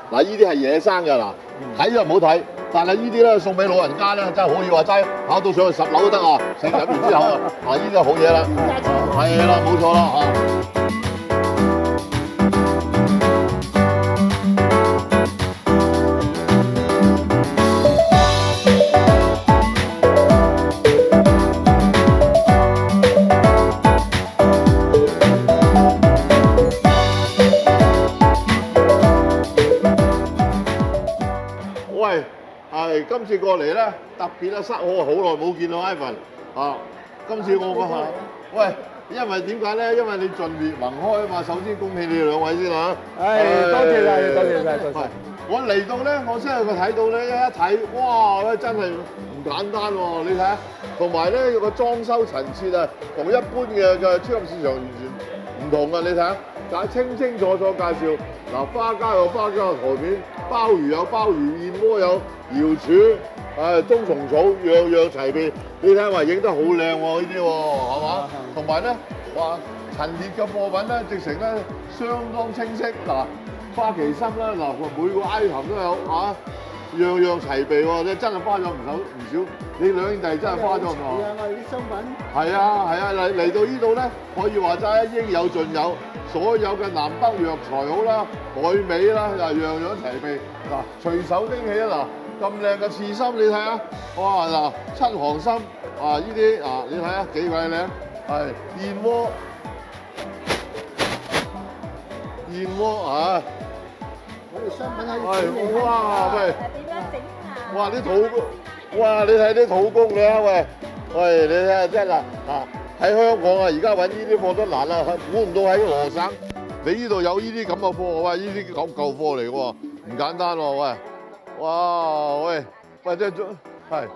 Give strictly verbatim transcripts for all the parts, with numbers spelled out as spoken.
嗱，呢啲係野生嘅嗱，睇就唔好睇，但係呢啲咧送俾老人家咧真係可以話齋，跑到上去十樓都得啊！食飲完之後啊，嗱呢啲係好嘢啦，係啦，冇錯啦嚇。喂，係今次過嚟咧，特別啊，塞我好耐冇見到 Ivan 啊！今次我講下，喂，因為點解咧？因為你盡烈宏開啊嘛，首先恭喜你哋兩位先嚇。 係，多謝晒，多謝晒，多謝。 我嚟到咧，我真係佢睇到咧，一睇，哇！真係唔簡單喎！你睇下，同埋咧個裝修陳設啊，同一般嘅嘅超級市場完全唔同啊！你睇下，就係清清楚楚介紹。嗱，花膠有花膠嘅台面，鮑魚有鮑魚，燕窩有瑤柱，誒冬蟲草樣樣齊備。你睇下影得好靚喎，呢啲喎，係嘛？同埋咧，話陳列嘅貨品咧，直情咧相當清晰。嗱，花旗參啦，嗱每個 item 都有啊，樣樣齊備喎。你真係花咗唔少唔少，你兩兄弟真係花咗唔少。 係啊，我哋啲商品。係啊係啊，嚟嚟到呢度咧，可以話齋應有盡有。所有嘅南北藥材好啦，海味啦，又樣樣齊備。嗱，隨手拎起啊！嗱，咁靚嘅刺身，你睇下，哇！嗱，七行參啊，呢啲啊，你睇下幾鬼靚，係燕窩，燕窩啊！ 我哋商品喺係哇，喂！ 點樣整啊？ 哇！啲土，哇！你睇啲土工你啊，喂喂，你睇下真係嗱啊！喺香港啊，而家揾呢啲貨都難啦，估唔到喺羅省，你呢度有呢啲咁嘅貨，喂，呢啲舊舊貨嚟嘅喎，唔簡單喎，喂，哇，喂，喂，即係係。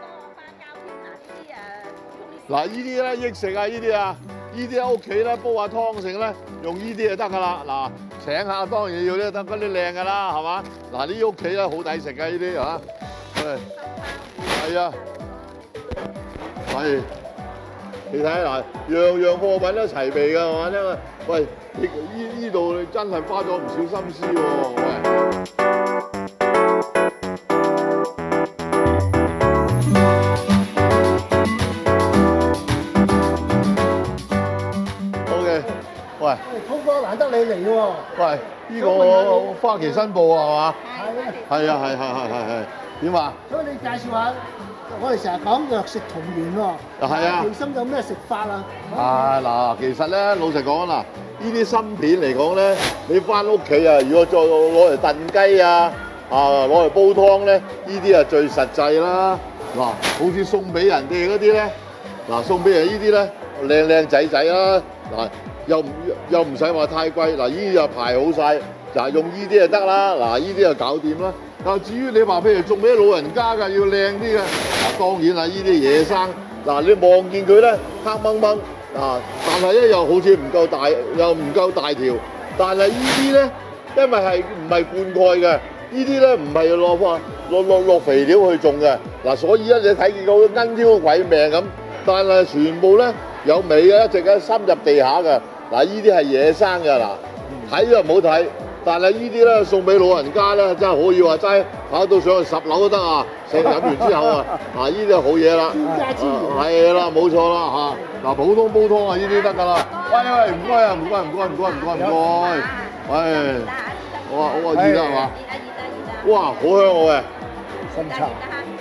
嗱，呢啲咧益食啊，呢啲啊，呢啲喺屋企咧煲下湯食咧，用呢啲就得㗎啦。嗱，請客當然要咧得嗰啲靚㗎啦，係嘛？嗱，呢啲屋企咧好抵食㗎，呢啲嚇，係，係啊，係。你睇下嗱，樣樣貨品都齊備㗎，係嘛？因為喂，呢呢呢度真係花咗唔少心思喎，喂。OK， 喂。 滔哥難得你嚟喎。 喂，呢個花旗新報啊，係嘛？ 係啊。 係啊，係係係係係。點啊？ 所以你介紹下。我哋成日講藥食同源喎， 係啊， 旗參有咩食法啊？ 啊嗱，其實咧老實講嗱，呢啲參片嚟講咧，你翻屋企啊，如果再攞嚟燉雞啊，啊攞嚟煲湯咧，呢啲啊最實際啦。嗱，好似送俾人哋嗰啲咧，嗱送俾人呢啲咧靚靚仔仔啦，嗱又唔又唔使話太貴，嗱呢啲就排好晒，嗱用呢啲就得啦，嗱呢啲就搞掂啦。嗱，至於你話譬如送俾老人家嘅要靚啲嘅，嗱當然啦，呢啲野生，嗱你望見佢咧黑掹掹，嗱但係咧又好似唔夠大，又唔夠大條，但係呢啲咧因為係唔係灌溉嘅，呢啲咧唔係落落落落肥料去種嘅，嗱所以咧你睇見到恩挑鬼命咁，但係全部咧有味嘅，一直咧深入地下嘅，嗱呢啲係野生嘅，嗱睇就唔好睇。但係呢啲咧送俾老人家咧，真係可以話齋，跑到上去十樓都得啊！食飲完之後啊，啊呢啲係好嘢啦，係啦，冇錯啦嚇。嗱普通煲湯啊，呢啲得㗎啦。喂喂，唔該啊，唔該唔該唔該唔該唔該。喂，我話我話熱啦係嘛？哇，好香喎喂！ 參茶。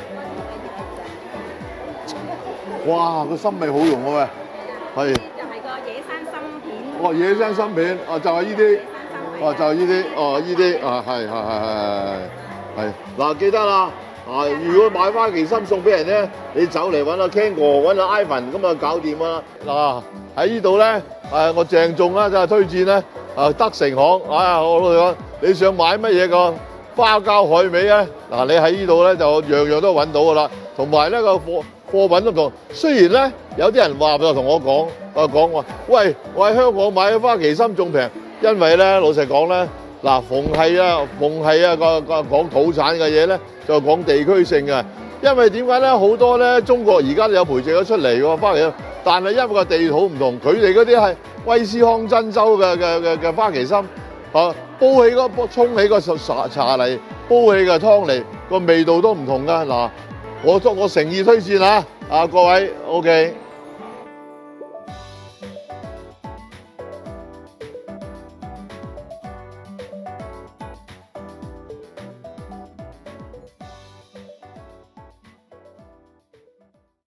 哇，個參味好濃喎喂，係。 就係個野生參片。 哦，野生參片，啊就係呢啲。哦，就係呢啲，哦呢啲，啊係係係係係，嗱記得啦，啊如果買花旗參送俾人咧，你走嚟揾阿 Ken 哥，揾阿 Ivan 咁啊搞掂啦。嗱喺呢度咧，誒我鄭重啦，真係推薦咧，啊德成行，啊我老實講，你想買乜嘢個花膠海味咧，嗱你喺呢度咧就樣樣都揾到噶啦，同埋呢個貨貨品都唔同。雖然咧有啲人話就同我講，啊講話，喂我喺香港買花旗參仲平。因為咧，老實講咧，嗱，逢係啊，逢係啊，個個講土產嘅嘢咧，就講地區性嘅。因為點解咧？好多咧，中國而家都有培植咗出嚟喎，花旗參，但係因為個地土唔同，佢哋嗰啲係威斯康珍州嘅嘅嘅嘅花旗參， 啊，煲起個沖起個茶茶嚟，煲起個湯嚟，個味道都唔同㗎。嗱，我我誠意推薦啊！啊各位 ，OK。